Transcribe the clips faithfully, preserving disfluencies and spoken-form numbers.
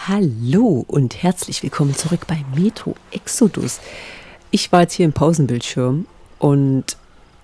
Hallo und herzlich willkommen zurück bei Metro Exodus. Ich war jetzt hier im Pausenbildschirm und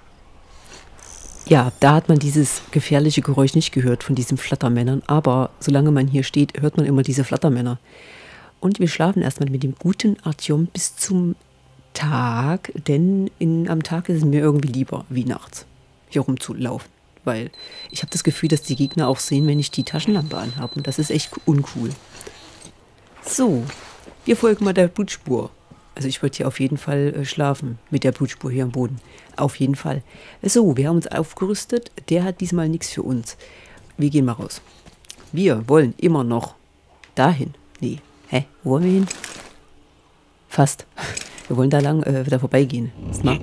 ja, da hat man dieses gefährliche Geräusch nicht gehört von diesen Flattermännern, aber solange man hier steht, hört man immer diese Flattermänner. Und wir schlafen erstmal mit dem guten Artyom bis zum Tag, denn in, am Tag ist es mir irgendwie lieber wie nachts, hier rumzulaufen. Weil ich habe das Gefühl, dass die Gegner auch sehen, wenn ich die Taschenlampe anhabe. Und das ist echt uncool. So, wir folgen mal der Blutspur. Also ich würde hier auf jeden Fall äh, schlafen mit der Blutspur hier am Boden. Auf jeden Fall. So, wir haben uns aufgerüstet. Der hat diesmal nichts für uns. Wir gehen mal raus. Wir wollen immer noch dahin. Nee. Hä? Wo wollen wir hin? Fast. Wir wollen da lang äh, wieder vorbeigehen. Na?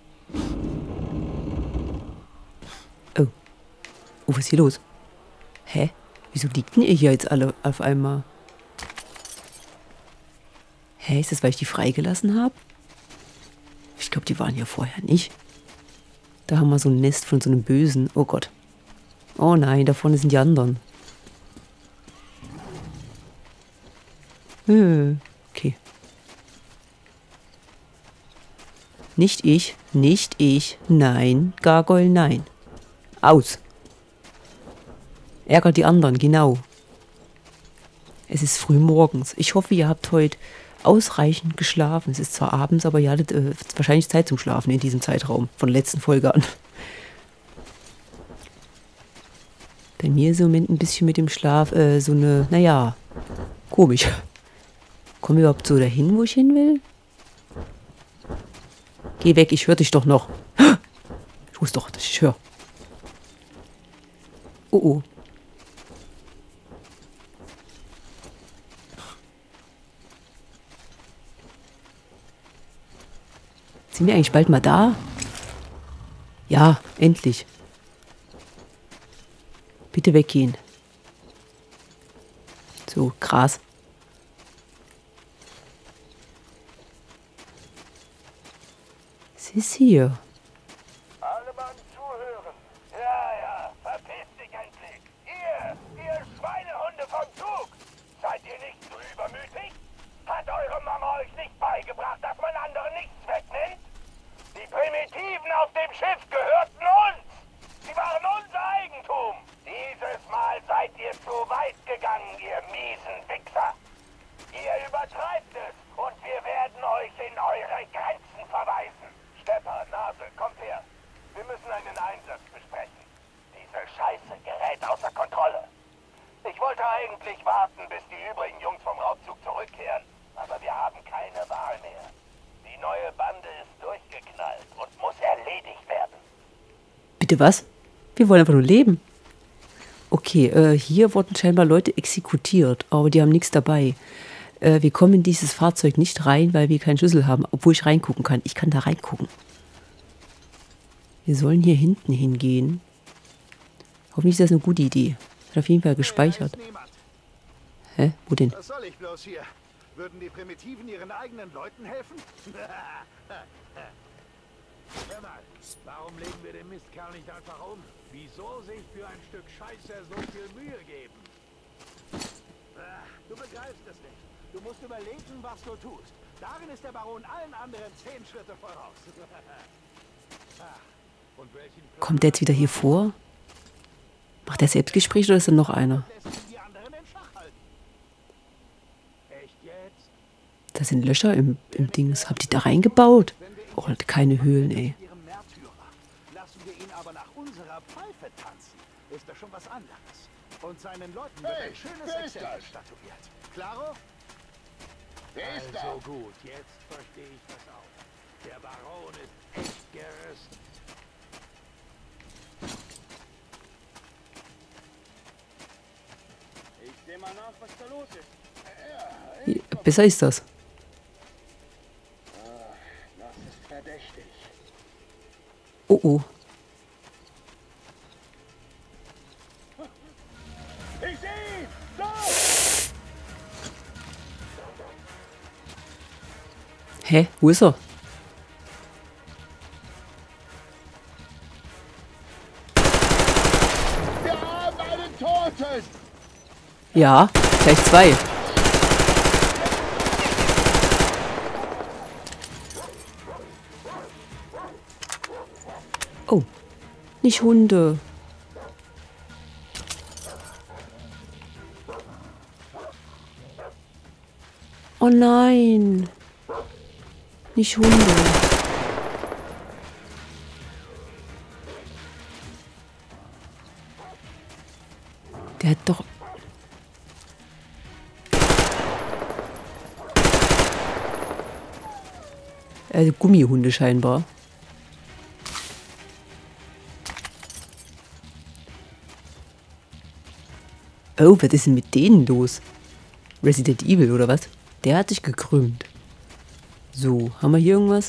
Oh. Oh, was ist hier los? Hä? Wieso liegt denn ihr hier jetzt alle auf einmal? Hä, ist das, weil ich die freigelassen habe? Ich glaube, die waren ja vorher nicht. Da haben wir so ein Nest von so einem Bösen. Oh Gott. Oh nein, da vorne sind die anderen. Hm, okay. Nicht ich, nicht ich. Nein, Gargoyle, nein. Aus. Ärgert die anderen, genau. Es ist früh morgens. Ich hoffe, ihr habt heute ausreichend geschlafen. Es ist zwar abends, aber ihr hattet äh, wahrscheinlich Zeit zum Schlafen in diesem Zeitraum von der letzten Folge an. Bei mir ist im Moment ein bisschen mit dem Schlaf äh, so eine, naja, komisch. Kommen wir überhaupt so dahin, wo ich hin will? Geh weg, ich höre dich doch noch. Ich wusste doch, dass ich höre. Oh oh. Sind wir eigentlich bald mal da? Ja, endlich. Bitte weggehen. So, Gras. Es ist hier. Alle Mann zuhören. Ja, ja, verpiss dich endlich. Ihr, ihr Schweinehunde vom Zug. Seid ihr nicht zu übermütig? Hat eure Mama euch nicht beigebracht, dass man anderen nichts wegnimmt? Die Primitiven auf dem Schiff gehörten uns. Sie waren unser Eigentum. Dieses Mal seid ihr zu weit gegangen, ihr miesen Wichser. Ihr übertreibt es und wir werden euch in eure Grenzen verweisen. Stepper, Nase, kommt her. Wir müssen einen Einsatz besprechen. Diese Scheiße gerät außer Kontrolle. Ich wollte eigentlich warten, bis die übrigen Jungs vom Raubzug zurückkehren. Aber wir haben keine Wahl mehr. Die neue Bande ist durchgeknallt und muss erledigt werden. Bitte was? Wir wollen einfach nur leben. Okay, äh, hier wurden scheinbar Leute exekutiert, aber die haben nichts dabei. Äh, wir kommen in dieses Fahrzeug nicht rein, weil wir keinen Schlüssel haben, obwohl ich reingucken kann. Ich kann da reingucken. Wir sollen hier hinten hingehen. Hoffentlich ist das eine gute Idee. Hat auf jeden Fall gespeichert. Hä? Wo denn? Was soll ich bloß hier? Würden die Primitiven ihren eigenen Leuten helfen? Hör mal, warum legen wir den Mistkerl nicht einfach um? Wieso sich für ein Stück Scheiße so viel Mühe geben? Ach, du begreifst es nicht. Du musst überlegen, was du tust. Darin ist der Baron allen anderen zehn Schritte voraus. Ach, und welchen Kommt der jetzt wieder hier vor? Macht der Selbstgespräch oder ist da noch einer? die anderen in Schach halten? Echt jetzt? Da sind Löcher im, im Dings. Habt ihr da reingebaut? Oh, keine Höhlen, ey. Ihrem Märtyrer. Lassen wir ihn aber nach unserer Pfeife tanzen, ist das schon was anderes. Und seinen Leuten wird Hey, ein schönes wer ist Exempel das? statuiert. Klaro? Wer ist Also da? gut, jetzt verstehe ich das auch. Der Baron ist echt gerüstet. Ich seh mal nach, was da los ist. Ja, Hier, besser ist das. das ist verdächtig. Oh, oh. Ich seh ihn! So! Hä? Wo ist er? Wir haben einen Toten! Ja, gleich zwei. Oh, nicht Hunde. Oh nein. Nicht Hunde. Der hat doch... Also Gummihunde scheinbar. Oh, was ist denn mit denen los? Resident Evil oder was? Der hat sich gekrümmt. So, haben wir hier irgendwas?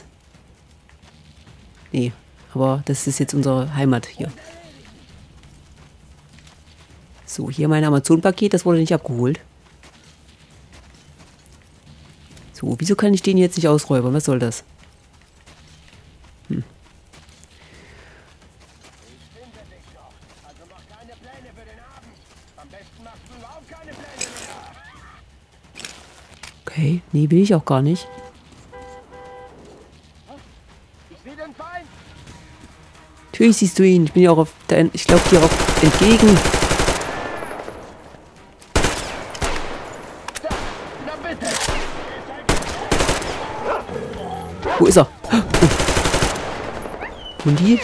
Nee, aber das ist jetzt unsere Heimat hier. So, hier mein Amazon-Paket, das wurde nicht abgeholt. So, wieso kann ich den jetzt nicht ausräubern? Was soll das? Hm. Okay, nee, will ich auch gar nicht. Natürlich siehst du ihn. Ich bin ja auch auf dein, ich glaube dir auch entgegen. Wo ist er? Oh. Und die?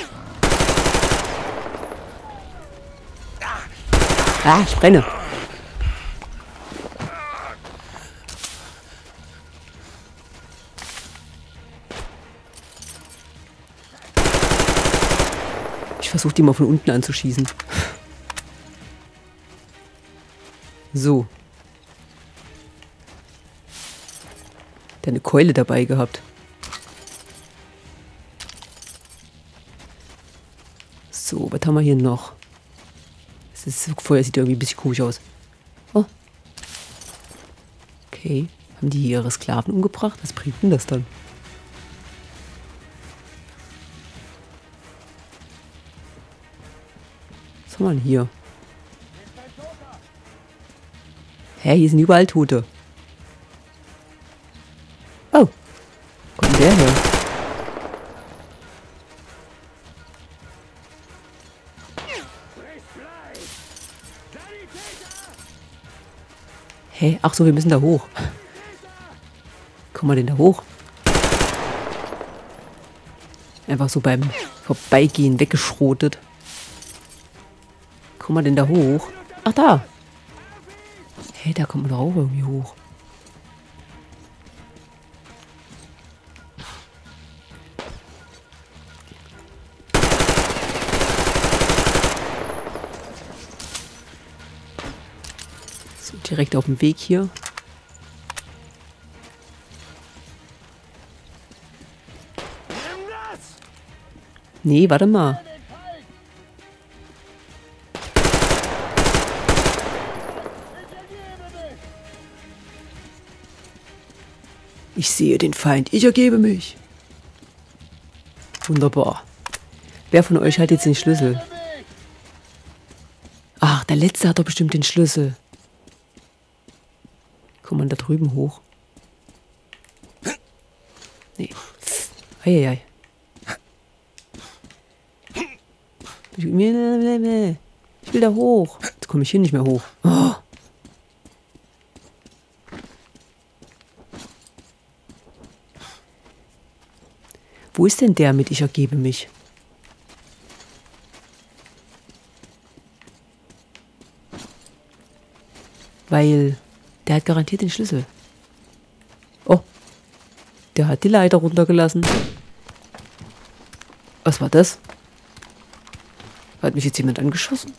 Ah, ich brenne. Ich versuche die mal von unten anzuschießen. So. Der hat eine Keule dabei gehabt. So, was haben wir hier noch? Das Feuer sieht irgendwie ein bisschen komisch aus. Oh. Okay. Haben die hier ihre Sklaven umgebracht? Was bringt denn das dann? Was haben wir denn hier? Hä, hier sind überall Tote. Oh. Wo kommt denn der her? Hä? Ach so, wir müssen da hoch. Kommen wir denn da hoch? Einfach so beim Vorbeigehen weggeschrotet. Kommen wir denn da hoch? Ach, da. Hey, da kommt man doch auch irgendwie hoch. So, direkt auf dem Weg hier. Nee, warte mal. Ich sehe den Feind, ich ergebe mich. Wunderbar. Wer von euch hat jetzt den Schlüssel? Ach, der Letzte hat doch bestimmt den Schlüssel. Kommt man da drüben hoch? Nee. Eieiei. Ich will da hoch. Jetzt komme ich hier nicht mehr hoch. Oh. Wo ist denn der mit Ich ergebe mich? Weil der hat garantiert den Schlüssel. Oh, der hat die Leiter runtergelassen. Was war das? Hat mich jetzt jemand angeschossen?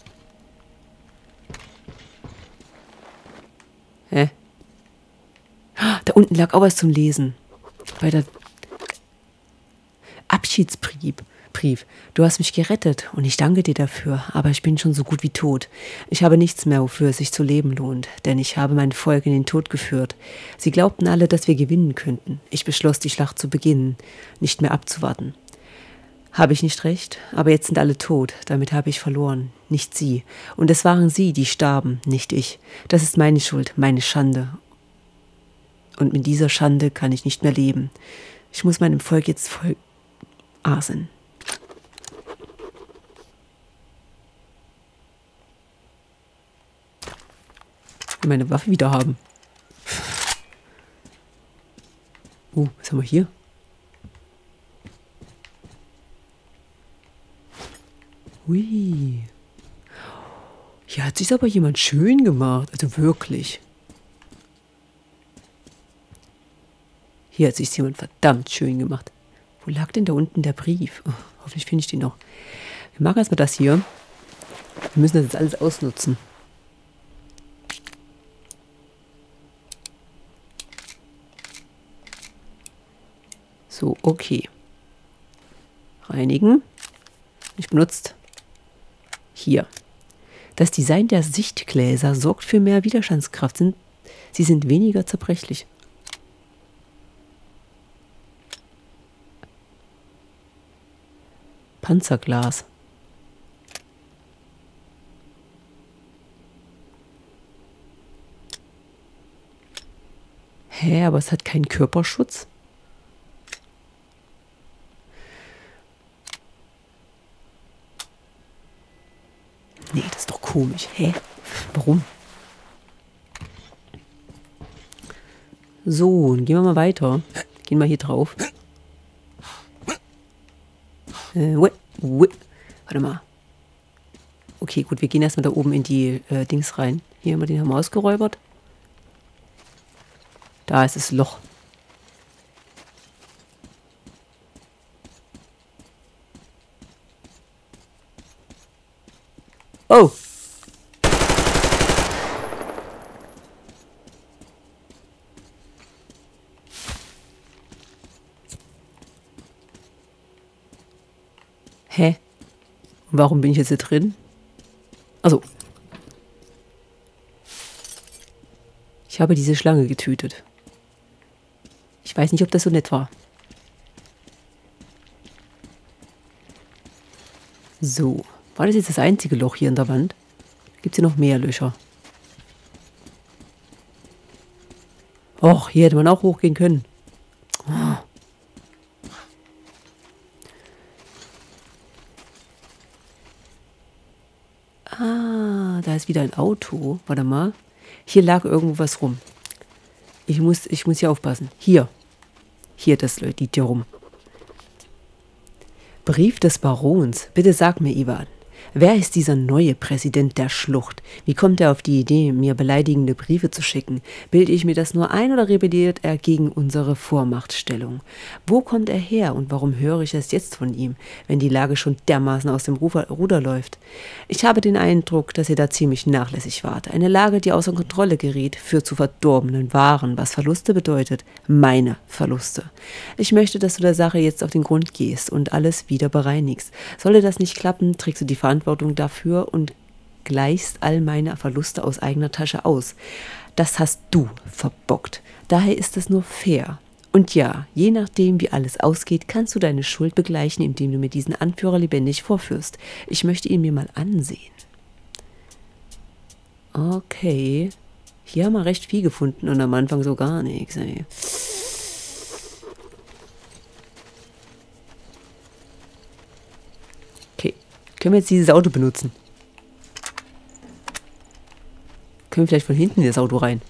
Hä? Da unten lag auch was zum Lesen. Bei der Abschiedsbrief. Brief. Du hast mich gerettet und ich danke dir dafür, aber ich bin schon so gut wie tot. Ich habe nichts mehr, wofür es sich zu leben lohnt, denn ich habe mein Volk in den Tod geführt. Sie glaubten alle, dass wir gewinnen könnten. Ich beschloss, die Schlacht zu beginnen, nicht mehr abzuwarten. Habe ich nicht recht? Aber jetzt sind alle tot, damit habe ich verloren, nicht sie. Und es waren sie, die starben, nicht ich. Das ist meine Schuld, meine Schande. Und mit dieser Schande kann ich nicht mehr leben. Ich muss meinem Volk jetzt voll Asen. Ich will meine Waffe wieder haben. Oh, was haben wir hier? Hui. Hier hat sich aber jemand schön gemacht. Also wirklich. Hier hat sich jemand verdammt schön gemacht. Wo lag denn da unten der Brief? Oh, hoffentlich finde ich den noch. Wir machen erstmal das hier. Wir müssen das jetzt alles ausnutzen. So, okay. Reinigen. Nicht benutzt. Hier. Das Design der Sichtgläser sorgt für mehr Widerstandskraft. Sind, sie sind weniger zerbrechlich. Panzerglas. Hä, aber es hat keinen Körperschutz? Nee, das ist doch komisch. Hä? Warum? So, dann gehen wir mal weiter. Gehen wir hier drauf. Äh, ui, ui. Warte mal. Okay, gut, wir gehen erstmal da oben in die äh, Dings rein. Hier haben wir den haben wir ausgeräubert. Da ist das Loch. Oh! Hä? Warum bin ich jetzt hier drin? Also. Ich habe diese Schlange getötet. Ich weiß nicht, ob das so nett war. So. War das jetzt das einzige Loch hier in der Wand? Gibt es hier noch mehr Löcher? Och, hier hätte man auch hochgehen können. Oh. Ah, da ist wieder ein Auto. Warte mal. Hier lag irgendwo was rum. Ich muss, ich muss hier aufpassen. Hier. Hier, das liegt hier rum. Brief des Barons. Bitte sag mir, Ivan. Wer ist dieser neue Präsident der Schlucht? Wie kommt er auf die Idee, mir beleidigende Briefe zu schicken? Bilde ich mir das nur ein oder rebelliert er gegen unsere Vormachtstellung? Wo kommt er her und warum höre ich es jetzt von ihm, wenn die Lage schon dermaßen aus dem Ruder läuft? Ich habe den Eindruck, dass ihr da ziemlich nachlässig wart. Eine Lage, die außer Kontrolle geriet, führt zu verdorbenen Waren, was Verluste bedeutet. Meine Verluste. Ich möchte, dass du der Sache jetzt auf den Grund gehst und alles wieder bereinigst. Sollte das nicht klappen, trägst du die Verantwortung dafür und gleichst all meine Verluste aus eigener Tasche aus. Das hast du verbockt. Daher ist es nur fair. Und ja, je nachdem, wie alles ausgeht, kannst du deine Schuld begleichen, indem du mir diesen Anführer lebendig vorführst. Ich möchte ihn mir mal ansehen. Okay. Hier haben wir recht viel gefunden und am Anfang so gar nichts, ey. Okay. Können wir jetzt dieses Auto benutzen? Können wir vielleicht von hinten in das Auto rein?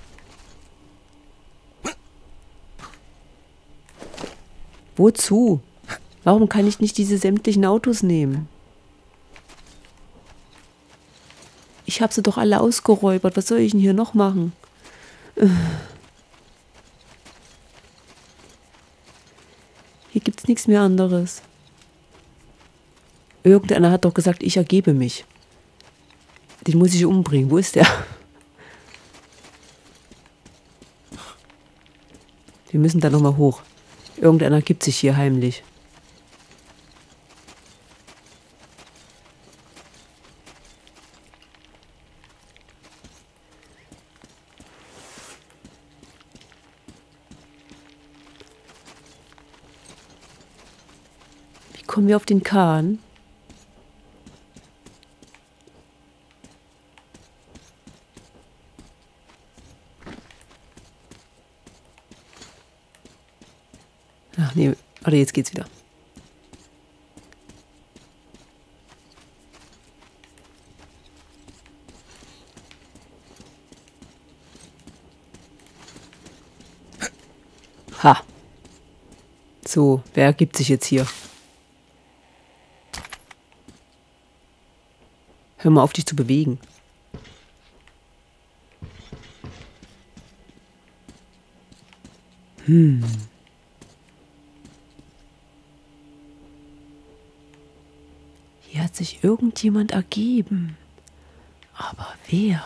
Wozu? Warum kann ich nicht diese sämtlichen Autos nehmen? Ich habe sie doch alle ausgeräubert. Was soll ich denn hier noch machen? Hier gibt es nichts mehr anderes. Irgendeiner hat doch gesagt, ich ergebe mich. Den muss ich umbringen. Wo ist der? Wir müssen da nochmal hoch. Irgendeiner gibt sich hier heimlich. Wie kommen wir auf den Kahn? Ach nee, warte, jetzt geht's wieder. Ha. So, wer ergibt sich jetzt hier? Hör mal auf, dich zu bewegen. Hm. Hier hat sich irgendjemand ergeben. Aber wer?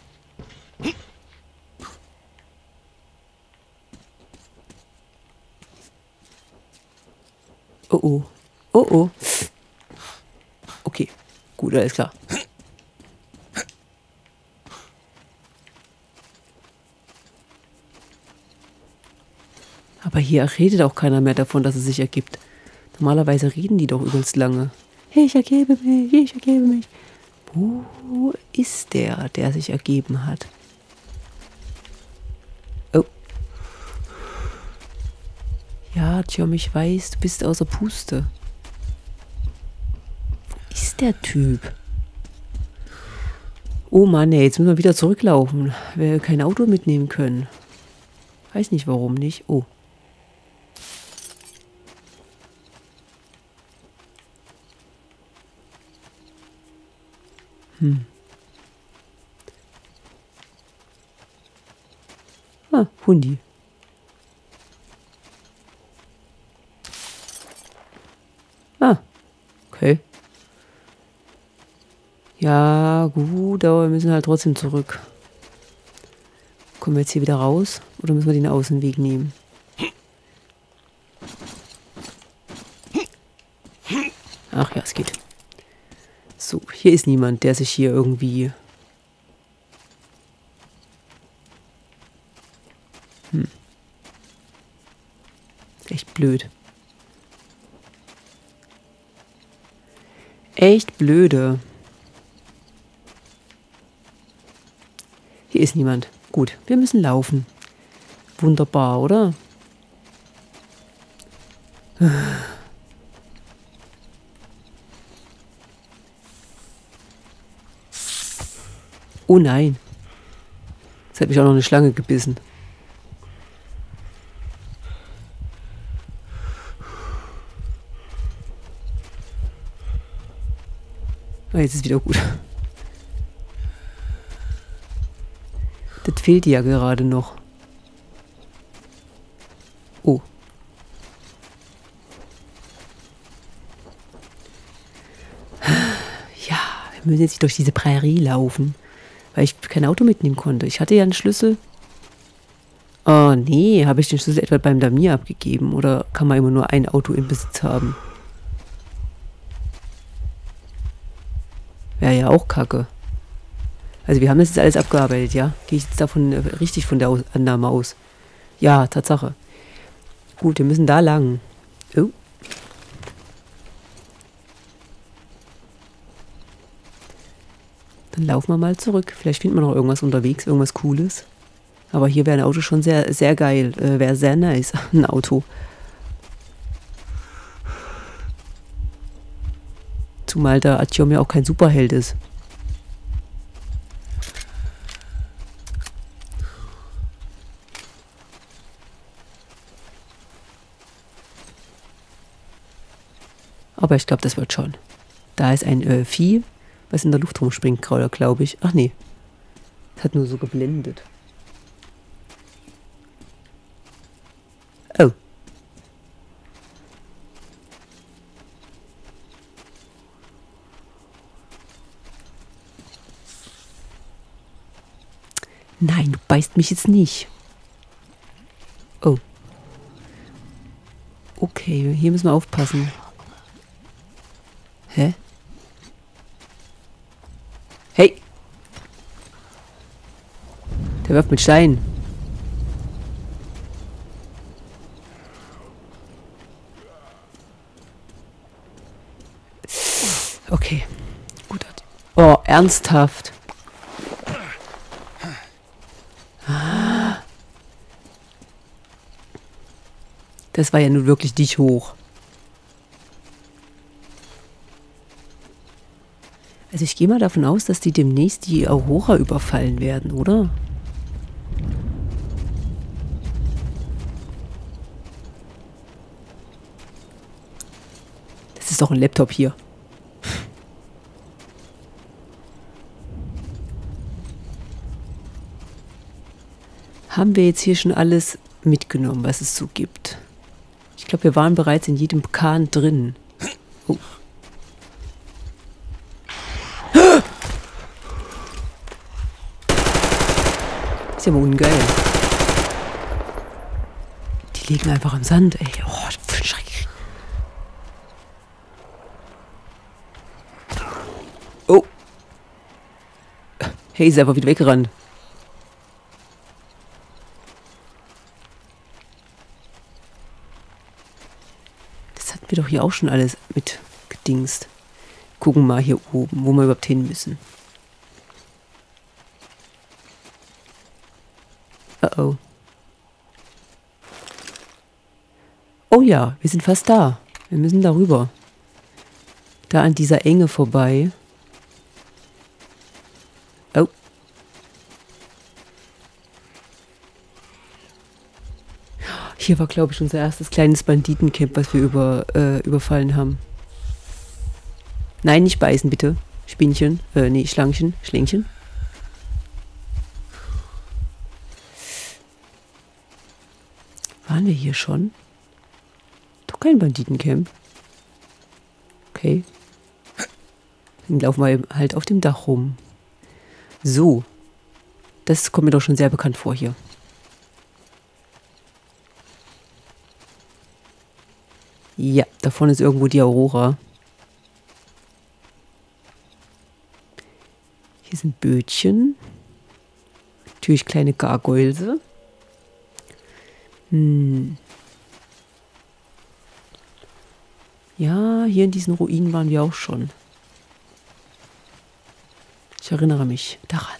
Oh oh. Oh oh. Okay. Gut, alles klar. Aber hier redet auch keiner mehr davon, dass es sich ergibt. Normalerweise reden die doch übelst lange. Hey, ich ergebe mich, ich ergebe mich. Wo ist der, der sich ergeben hat? Oh. Ja, Tjom, ich weiß, du bist außer Puste. Wo ist der Typ? Oh Mann, ey, jetzt müssen wir wieder zurücklaufen, weil wir kein Auto mitnehmen können. Weiß nicht, warum nicht. Oh. Hm. Ah, Hundi. Ah, okay. Ja, gut, aber wir müssen halt trotzdem zurück. Kommen wir jetzt hier wieder raus? Oder müssen wir den Außenweg nehmen? Ach ja, es geht. So, hier ist niemand, der sich hier irgendwie... Hm. Echt blöd. Echt blöde. Hier ist niemand. Gut, wir müssen laufen. Wunderbar, oder? Oh nein. Jetzt hat mich auch noch eine Schlange gebissen. Ah, jetzt ist wieder gut. Das fehlt ja gerade noch. Oh. Ja, wir müssen jetzt durch diese Prärie laufen. Weil ich kein Auto mitnehmen konnte. Ich hatte ja einen Schlüssel. Oh nee, habe ich den Schlüssel etwa beim Damir abgegeben? Oder kann man immer nur ein Auto im Besitz haben? Wäre ja auch kacke. Also wir haben das jetzt alles abgearbeitet, ja? Gehe ich jetzt davon äh, richtig von der Aus Annahme aus? Ja, Tatsache. Gut, wir müssen da lang. Oh. Dann laufen wir mal zurück. Vielleicht finden wir noch irgendwas unterwegs, irgendwas Cooles. Aber hier wäre ein Auto schon sehr, sehr geil. Äh, wäre sehr nice, ein Auto. Zumal der Artyom ja auch kein Superheld ist. Aber ich glaube, das wird schon. Da ist ein äh, Vieh, was in der Luft rumspringt, glaube ich. Ach nee. Das hat nur so geblendet. Oh. Nein, du beißt mich jetzt nicht. Oh. Okay, hier müssen wir aufpassen. Hä? Hey! Der wirft mit Steinen. Okay. Gut. Oh, ernsthaft. Das war ja nun wirklich nicht hoch. Also ich gehe mal davon aus, dass die demnächst die Aurora überfallen werden, oder? ist doch ein Laptop hier. Haben wir jetzt hier schon alles mitgenommen, was es so gibt? Ich glaube, wir waren bereits in jedem Kahn drin. Oh. Ist ja mal ungeil. Die liegen einfach im Sand, ey. Oh, für ein Schreck. Oh. Hey, ist einfach wieder weggerannt. Das hatten wir doch hier auch schon alles mit gedingst. Gucken mal hier oben, wo wir überhaupt hin müssen. Oh oh. Oh ja, wir sind fast da. Wir müssen darüber. Da an dieser Enge vorbei. Oh. Hier war, glaube ich, unser erstes kleines Banditencamp, was wir über, äh, überfallen haben. Nein, nicht beißen, bitte. Spinnchen. Äh, nee, Schlangchen. Schlängchen. Waren wir hier schon? Doch kein Banditencamp. Okay. Dann laufen wir halt auf dem Dach rum. So. Das kommt mir doch schon sehr bekannt vor hier. Ja, da vorne ist irgendwo die Aurora. Hier sind Bötchen. Natürlich kleine Gargoyse. Hm. Ja, hier in diesen Ruinen waren wir auch schon. Ich erinnere mich daran.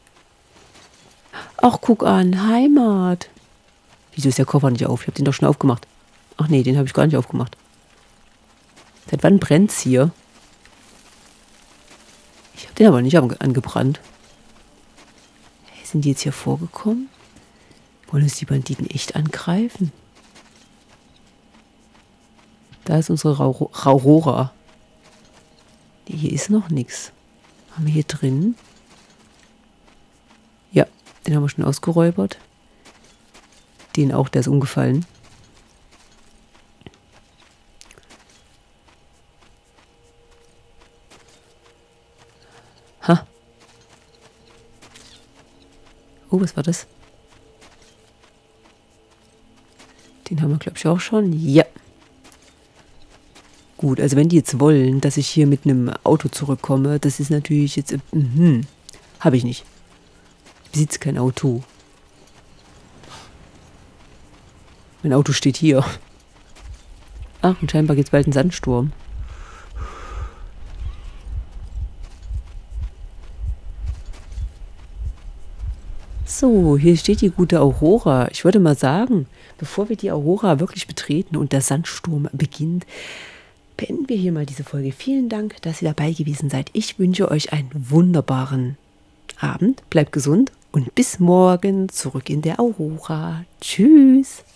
Ach, guck an, Heimat. Wieso ist der Koffer nicht auf? Ich habe den doch schon aufgemacht. Ach nee, den habe ich gar nicht aufgemacht. Seit wann brennt's hier? Ich habe den aber nicht angebrannt. Hey, sind die jetzt hier vorgekommen? Wollen uns die Banditen echt angreifen? Da ist unsere Aurora. Nee, hier ist noch nichts. Haben wir hier drin? Ja, den haben wir schon ausgeräubert. Den auch, der ist umgefallen. Ha. Oh, was war das? Den haben wir, glaube ich, auch schon. Ja. Gut, also wenn die jetzt wollen, dass ich hier mit einem Auto zurückkomme, das ist natürlich jetzt... Mhm. Habe ich nicht. Ich besitze kein Auto. Mein Auto steht hier. Ach, und scheinbar gibt es bald einen Sandsturm. So, hier steht die gute Aurora. Ich würde mal sagen, bevor wir die Aurora wirklich betreten und der Sandsturm beginnt, beenden wir hier mal diese Folge. Vielen Dank, dass ihr dabei gewesen seid. Ich wünsche euch einen wunderbaren Abend. Bleibt gesund und bis morgen zurück in der Aurora. Tschüss.